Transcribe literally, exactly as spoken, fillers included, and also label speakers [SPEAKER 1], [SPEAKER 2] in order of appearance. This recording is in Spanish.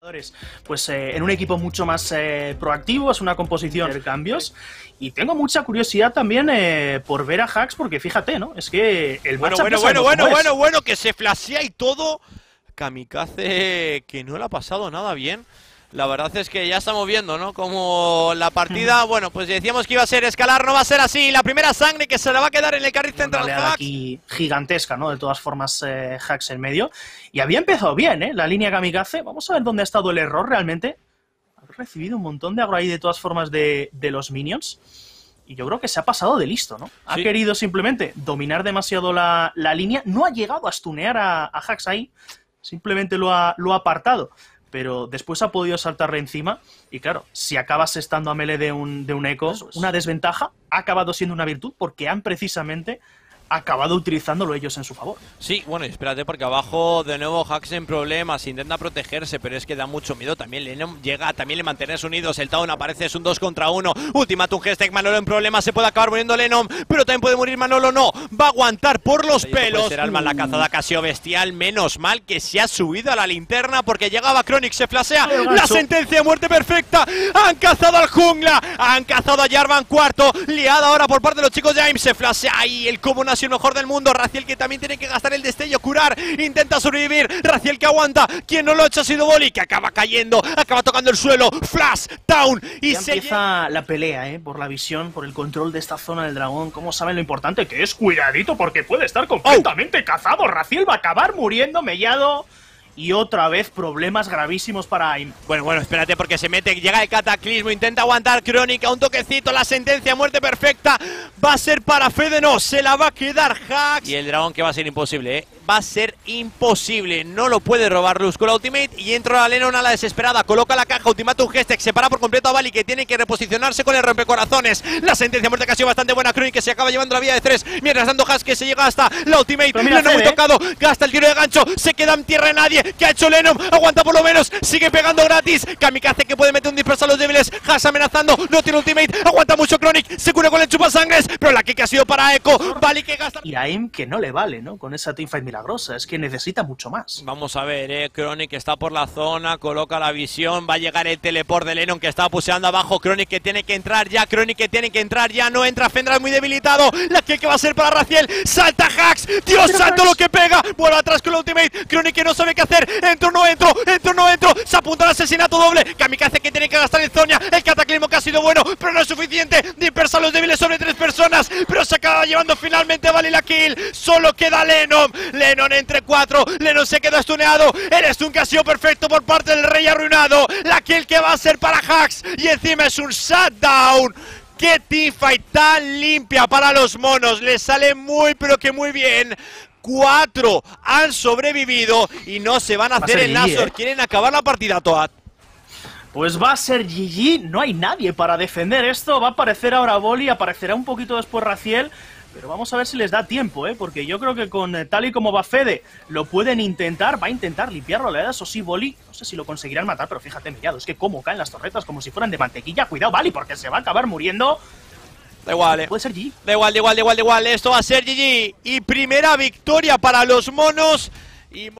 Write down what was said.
[SPEAKER 1] Pues eh, en un equipo mucho más eh, proactivo, es una composición de cambios. Y tengo mucha curiosidad también eh, por ver a Hax, porque fíjate, ¿no? Es que el
[SPEAKER 2] Bueno,
[SPEAKER 1] matchup
[SPEAKER 2] bueno,
[SPEAKER 1] no
[SPEAKER 2] bueno,
[SPEAKER 1] sabemos
[SPEAKER 2] bueno,
[SPEAKER 1] cómo
[SPEAKER 2] bueno,
[SPEAKER 1] es.
[SPEAKER 2] bueno, que se flashea y todo. Kamikaze que no le ha pasado nada bien. La verdad es que ya estamos viendo, ¿no? Como la partida, bueno, pues decíamos que iba a ser escalar, no va a ser así. La primera sangre que se la va a quedar en el carril central.
[SPEAKER 1] Una oleada aquí gigantesca, ¿no? De todas formas, eh, Hax en medio. Y había empezado bien, ¿eh? La línea Kamikaze. Vamos a ver dónde ha estado el error realmente. Ha recibido un montón de agro ahí de todas formas de, de los minions. Y yo creo que se ha pasado de listo, ¿no? Ha
[SPEAKER 2] Sí.
[SPEAKER 1] querido simplemente dominar demasiado la, la línea. No ha llegado a stunear a, a Hax ahí. Simplemente lo ha, lo ha apartado. Pero después ha podido saltarle encima. Y claro, si acabas estando a melee de un, de un eco, una desventaja ha acabado siendo una virtud porque han precisamente acabado utilizándolo ellos en su favor.
[SPEAKER 2] Sí, bueno, y espérate porque abajo de nuevo Hax en problemas, intenta protegerse, pero es que da mucho miedo. También Lenom llega a también le mantenerse unidos, el Town aparece, es un dos contra uno. Ultimatum Gestek, Manolo en problemas, se puede acabar muriendo Lenom, pero también puede morir Manolo, no, va a aguantar por los pelos. Será Alma en la cazada, que ha sido bestial, menos mal que se ha subido a la linterna porque llegaba Chronic, se flashea, la sentencia de muerte perfecta, han cazado al jungla, han cazado a Jarvan cuarto, liada ahora por parte de los chicos de A I M, se flashea ahí, el combo no ha sido el mejor del mundo. Raziel que también tiene que gastar el destello, curar, intenta sobrevivir, Raziel que aguanta, quien no lo ha hecho ha sido Boli, que acaba cayendo, acaba tocando el suelo, flash, down, y
[SPEAKER 1] ya
[SPEAKER 2] se
[SPEAKER 1] empieza la pelea, ¿eh? Por la visión, por el control de esta zona del dragón. ¿Cómo saben lo importante que es? Cuidadito, porque puede estar completamente oh. cazado. Raziel va a acabar muriendo, mellado. Y otra vez problemas gravísimos para A I M.
[SPEAKER 2] Bueno, bueno, espérate porque se mete, llega el cataclismo, intenta aguantar Chronic, a un toquecito, la sentencia, muerte perfecta, va a ser para Fede, no, se la va a quedar Hax. Y el dragón que va a ser imposible, ¿eh? Va a ser imposible, no lo puede robar Luz con la ultimate y entra a Lennon a la desesperada, coloca la caja, Ultimatum Gestek, separa por completo a Bali que tiene que reposicionarse con el rompecorazones. La sentencia muerte que ha sido bastante buena, Chronic que se acaba llevando la vida de tres, mientras tanto Hax que se llega hasta la ultimate, Lennon muy tocado, gasta el tiro de gancho, se queda en tierra de nadie. ¿Qué ha hecho Lenom? Aguanta por lo menos, sigue pegando gratis. Kamikaze que puede meter un disperso a los débiles. Hax amenazando, no tiene ultimate, aguanta mucho Chronic, se cura con el chupasangres, pero la kick ha sido para Echo. Bali que gasta.
[SPEAKER 1] Y a A I M que no le vale, ¿no? Con esa teamfight milagrosa, es que necesita mucho más.
[SPEAKER 2] Vamos a ver, eh. Chronic está por la zona, coloca la visión, va a llegar el teleport de Lennon que está puseando abajo. Chronic que tiene que entrar ya, Chronic que tiene que entrar ya, no entra, Fendra muy debilitado. La kick que va a ser para Raziel, salta Hax, Dios santo lo que pega, vuelve atrás con la ultimate. Chronic que no sabe qué hacer, entro no entro, entro no entro, se apunta al asesinato doble. Kamikaze que tiene que gastar en Zonia, el cataclismo que ha sido bueno, pero no es suficiente, dispersa a los débiles sobre tres personas, pero se acaba llevando finalmente Vale la kill, solo queda Lennon, Lennon entre cuatro, Lennon se queda stuneado, el stun que ha sido perfecto por parte del rey arruinado, la kill que va a ser para Hax, y encima es un shutdown. ¡Qué teamfight tan limpia para los monos! Les sale muy pero que muy bien. Cuatro han sobrevivido y no se van a hacer el Nashor. ¿eh? Quieren acabar la partida, Toad.
[SPEAKER 1] Pues va a ser G G, no hay nadie para defender esto. Va a aparecer ahora Boli, aparecerá un poquito después Raziel. Pero vamos a ver si les da tiempo, ¿eh? Porque yo creo que con eh, tal y como va Fede, lo pueden intentar. Va a intentar limpiarlo, le da eso sí, Boli. No sé si lo conseguirán matar, pero fíjate, mirado, es que cómo caen las torretas como si fueran de mantequilla. Cuidado, Bali, porque se va a acabar muriendo.
[SPEAKER 2] Da igual, eh.
[SPEAKER 1] Puede ser G G.
[SPEAKER 2] Da igual, da igual, da igual, da igual. Esto va a ser G G. Y primera victoria para los monos. Y